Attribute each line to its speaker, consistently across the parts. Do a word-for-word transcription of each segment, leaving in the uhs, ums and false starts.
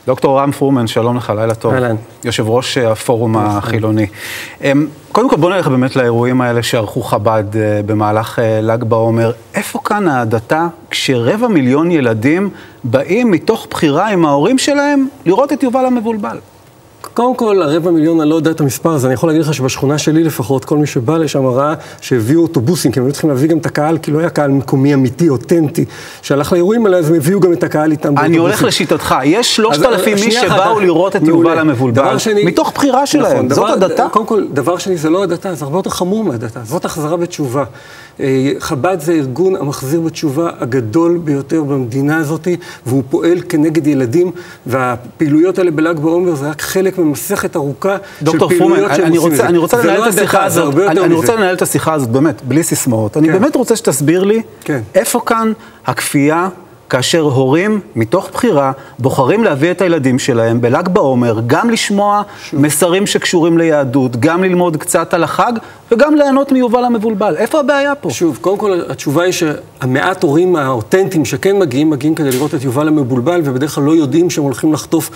Speaker 1: דוקטור רם פרומן, שלום לך, לילה טוב.
Speaker 2: אהלן.
Speaker 1: יושב ראש הפורום החילוני. קודם כל בוא נלך באמת לאירועים האלה שערכו חב"ד במהלך ל"ג בעומר. איפה כאן ההדתה כשרבע מיליון ילדים באים מתוך בחירה עם ההורים שלהם לראות את יובל המבולבל?
Speaker 2: קודם כל, הרבע מיליון, אני לא יודע את המספר הזה, אני יכול להגיד לך שבשכונה שלי לפחות, כל מי שבא לשם ראה שהביאו אוטובוסים, כי הם היו צריכים להביא גם את הקהל, כי לא היה קהל מקומי אמיתי, אותנטי, שהלך לאירועים האלה, אז הם הביאו גם את הקהל איתם באוטובוסים.
Speaker 1: אני הולך לשיטתך, יש שלושת אלפים מי שבאו לראות את יובל המבולבל, מתוך בחירה שלהם, זאת הדתה?
Speaker 2: קודם כל, דבר שני, זה לא הדתה, זה הרבה יותר חמור מהדתה, זאת החזרה בתשובה. חב"ד זה הארגון המחזיר בתשובה הגדול ביותר במדינה הזאת, והוא פועל כנגד ילדים, והפעילויות האלה בל"ג בעומר זה רק חלק ממסכת ארוכה של פעילויות שהם עושים את זה.
Speaker 1: אני רוצה לנהל את השיחה הזאת, אני רוצה לנהל את השיחה הזאת באמת, בלי סיסמאות. אני באמת רוצה שתסביר לי איפה כאן הכפייה, כאשר הורים, מתוך בחירה, בוחרים להביא את הילדים שלהם בל"ג בעומר, גם לשמוע מסרים שקשורים ליהדות, גם ללמוד קצת על החג, וגם ליהנות מיובל המבולבל. איפה הבעיה פה?
Speaker 2: שוב, קודם כל, התשובה היא שהמעט הורים האותנטיים שכן מגיעים, מגיעים כדי לראות את יובל המבולבל, ובדרך כלל לא יודעים שהם הולכים לחטוף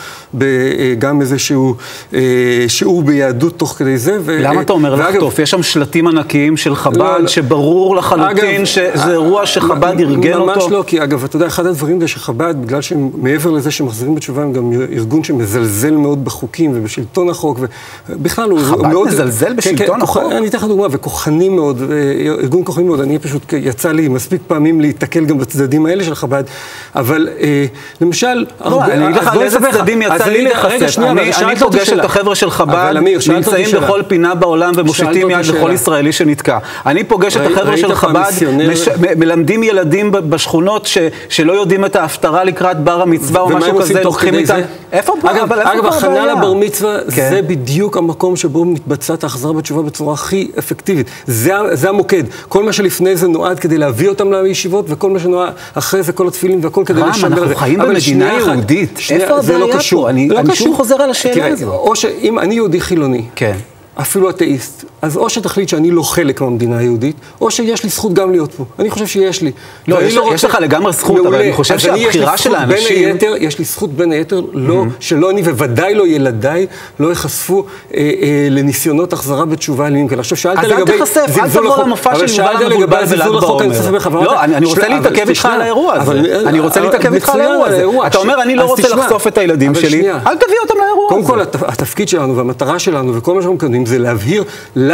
Speaker 2: גם איזשהו שיעור ביהדות תוך כדי זה.
Speaker 1: למה אתה אומר לחטוף? יש שם שלטים ענקיים של חב"ד, שברור לחלוטין שזה אירוע שחב"ד ארגן אותו.
Speaker 2: ממש לא, כי אגב, אתה יודע, אחד הדברים זה שחב"ד, בגלל שמעבר לזה שמחזירים בתשובה, הם גם ארגון שמזלזל מאוד בחוקים ובשלטון החוק, ובכלל הוא מאוד...
Speaker 1: חב"ד מזלזל בשלטון החוק?
Speaker 2: אני אתן לך דוגמה, וכוחני מאוד, ארגון כוחני מאוד, אני פשוט יצא לי מספיק פעמים להתקל גם בצדדים האלה של חב"ד, אבל למשל...
Speaker 1: לא, אני אגיד לך על איזה צדדים יצא לי להיחשף. אני פוגש את החבר'ה של חב"ד, נמצאים בכל פינה בעולם ומושיטים יד לכל ישראלי שנתקע. אני פוגש את החבר'ה של חב"ד, מלמדים ילדים בשכונות שלא יודעים את ההפטרה לקראת בר המצווה או משהו כזה, לוקחים איתם. איפה פה?
Speaker 2: אגב, הכנה לבר מצווה זה בדיוק המקום שבו מתבצעת ההחזרה בתשובה בצורה הכי אפקטיבית. זה המוקד. כל מה שלפני זה נועד כדי להביא אותם לישיבות, וכל מה שנועד אחרי זה, כל התפילים והכל כדי לשמר את זה.
Speaker 1: אנחנו חיים במדינה יהודית. איפה הבעיה פה? אני שוב חוזר על השאלה הזו.
Speaker 2: או שאם אני יהודי חילוני, אפילו אתאיסט, אז או שתחליט שאני לא חלק מהמדינה היהודית, או שיש לי זכות גם להיות פה. אני חושב שיש לי.
Speaker 1: לא, יש לך לגמר זכות, אבל אני חושב שהבחירה של האנשים...
Speaker 2: יש לי זכות בין היתר, שלא אני ובוודאי לא ילדיי, לא יחשפו לניסיונות החזרה בתשובה אלימים כאלה. עכשיו שאלת לגבי...
Speaker 1: אז אל תחשף, אל תבוא למופע של יובל המבולבל בל"ג בעומר. לא, אני רוצה להתעכב איתך על האירוע הזה. אני רוצה להתעכב איתך על האירוע הזה. אתה אומר, אני לא רוצה לחשוף את הילדים שלי, אל תביא אותם לאירוע הזה.
Speaker 2: קודם כל, התפקיד שלנו והמטרה שלנו וכל מה שאנחנו מקדמים זה להבהיר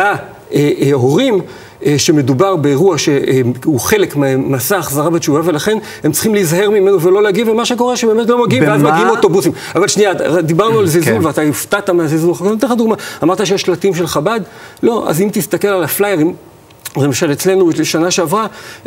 Speaker 2: להורים שמדובר באירוע שהוא חלק ממסע החזרה בתשובה, ולכן הם צריכים להיזהר ממנו ולא להגיב, ומה שקורה שבאמת לא מגיעים, ואז מגיעים אוטובוסים. אבל שנייה, דיברנו על זלזול, ואתה הפתעת מהזלזול. אני אתן לך דוגמה, אמרת שיש שלטים של חב"ד? לא, אז אם תסתכל על הפליירים, למשל, אצלנו, לשנה שעברה,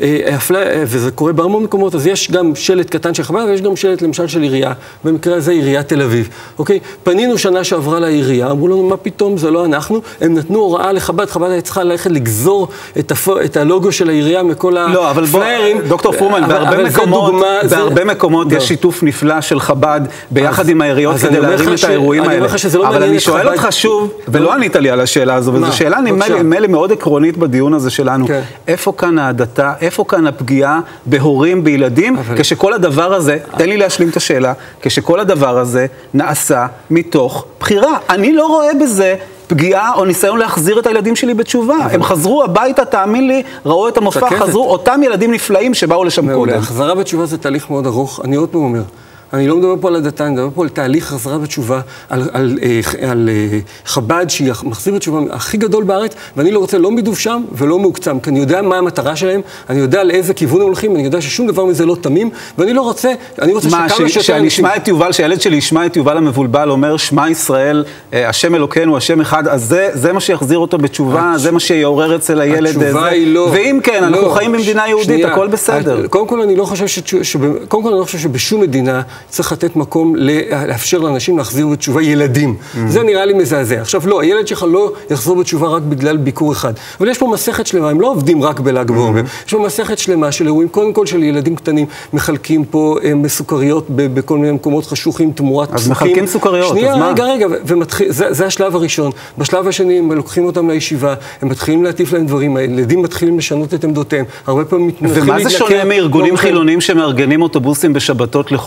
Speaker 2: וזה קורה בהרמון מקומות, אז יש גם שלט קטן של חב"ד, ויש גם שלט, למשל, של עירייה, במקרה הזה עיריית תל אביב. אוקיי? פנינו שנה שעברה לעירייה, אמרו לנו, מה פתאום, זה לא אנחנו, הם נתנו הוראה לחב"ד, חב"ד היה צריכה ללכת לגזור את הלוגו של העירייה מכל הפליירים.
Speaker 1: דוקטור פרומן, בהרבה מקומות יש שיתוף נפלא של חב"ד, ביחד עם העיריות, כדי להרים את האירועים האלה. אבל אני שואל אותך שוב, ולא ענית לי על השאלה הזו, וזו שאלה נדמה לי מאוד עקרונית בדיון הזה שלנו. איפה כאן ההדתה, איפה כאן הפגיעה בהורים, בילדים, כשכל הדבר הזה, תן לי להשלים את השאלה, כשכל הדבר הזה נעשה מתוך בחירה. אני לא רואה בזה פגיעה או ניסיון להחזיר את הילדים שלי בתשובה. הם חזרו הביתה, תאמין לי, ראו את המופע, חזרו אותם ילדים נפלאים שבאו לשם קודם.
Speaker 2: החזרה בתשובה זה תהליך מאוד ארוך, אני עוד פעם אומר. אני לא מדבר פה על הדתה, אני מדבר פה על תהליך חזרה בתשובה, על, על, על, על חב"ד שהיא מחזיר בתשובה הכי גדול בארץ, ואני לא רוצה לא מדובשם ולא מעוקצם, כי אני יודע מה המטרה שלהם, אני יודע לאיזה כיוון הם הולכים, אני יודע ששום דבר מזה לא תמים, ואני לא רוצה, אני רוצה
Speaker 1: מה, שכמה שיותר... שאני אשמע את יובל, שהילד שלי ישמע את יובל המבולבל, אומר, שמע ישראל, השם אלוקינו, השם אחד, אז זה, זה מה שיחזיר אותו בתשובה, זה מה שיעורר אצל הילד.
Speaker 2: התשובה היא לא.
Speaker 1: ואם כן, אנחנו חיים במדינה יהודית, הכל בסדר.
Speaker 2: קודם כל, אני לא חושב ש... קודם כל, אני לא חושב שבשום מדינה צריך לתת מקום לאפשר לאנשים להחזיר בתשובה ילדים. זה נראה לי מזעזע. עכשיו, לא, הילד שלך לא יחזור בתשובה רק בגלל ביקור אחד. אבל יש פה מסכת שלמה, הם לא עובדים רק בל"ג בעומר. יש פה מסכת שלמה של אירועים, קודם כל של ילדים קטנים, מחלקים פה סוכריות בכל מיני מקומות חשוכים, תמורת פסוקים.
Speaker 1: אז מחלקים סוכריות, אז מה?
Speaker 2: רגע, רגע, זה השלב הראשון. בשלב השני, הם לוקחים אותם לישיבה, הם מתחילים להטיף להם דברים, הילדים מתחילים לשנות את עמדותיהם. הרבה פעמים מתחילים
Speaker 1: ומה זה שונה מארגונים חילונים שמארגנים אוטובוסים בשבתות לחוף הים?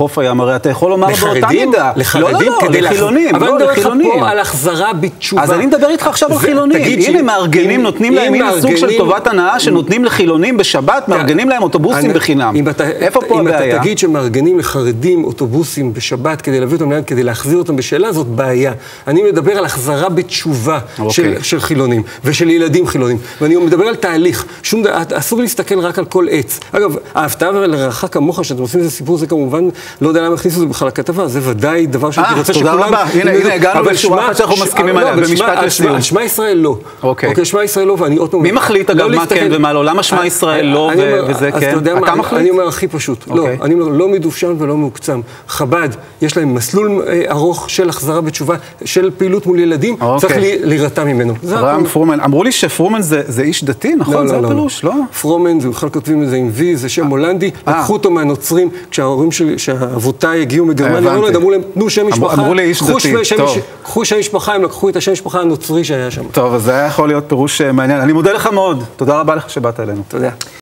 Speaker 1: הרי אתה יכול לומר באותה מידה.
Speaker 2: לחרדים,
Speaker 1: לא, לא, לחילונים,
Speaker 2: אבל
Speaker 1: לא,
Speaker 2: אני מדבר
Speaker 1: לחילונים.
Speaker 2: איתך פה על החזרה בתשובה.
Speaker 1: אז אני מדבר איתך עכשיו על חילונים. הנה מארגנים, נותנים להם מין סוג של טובת הנאה, שנותנים לחילונים בשבת, מארגנים להם אוטובוסים בחינם. איפה פה הבעיה?
Speaker 2: אם אתה תגיד שמארגנים לחרדים אוטובוסים בשבת כדי להביא אותם ליד, כדי להחזיר אותם בשאלה, זאת בעיה. אני מדבר על החזרה בתשובה של חילונים, ושל ילדים חילונים. ואני מדבר על תהליך. אסור להסתכל רק על כל עץ. אגב, ההפתעה ולרעך כמוך, שאתם עושים איזה סיפור, זה כמובן, לא יודע למה הכניסו את זה בכלל לכתבה, זה ודאי דבר שאני רוצה שכולם...
Speaker 1: תודה רבה. הנה, הנה, הגענו לשורה אחת שאנחנו מסכימים עליה, במשפט לסיום.
Speaker 2: שמע ישראל לא.
Speaker 1: אוקיי.
Speaker 2: שמע ישראל לא, ואני עוד פעם...
Speaker 1: מי מחליט, אגב, מה כן ומה לא? למה שמע ישראל לא וזה כן? אתה מחליט?
Speaker 2: אני אומר הכי פשוט. לא, אני אומר, לא מדופשן ולא מעוקצם. חב"ד, יש להם מסלול ארוך של החזרה בתשובה, של פעילות מול ילדים, צריך להירתע ממנו.
Speaker 1: אברהם פרומן, אמרו לי שפרומן זה איש דתי, נכון? זה הפירוש, לא?
Speaker 2: פרומן, זה בכלל כותבים את זה עם וי, זה שם הולנדי, לקחו אותו מהנוצרים, כשההורים שלי, שהאבותיי הגיעו מגרמניה, אמרו להם, תנו שם משפחה,
Speaker 1: אמרו לי איש דתי, טוב.
Speaker 2: קחו שם משפחה, הם לקחו את השם משפחה הנוצרי שהיה שם.
Speaker 1: טוב, אז זה היה יכול להיות פירוש מעניין. אני מודה לך מאוד. תודה רבה לך שבאת אלינו.
Speaker 2: תודה.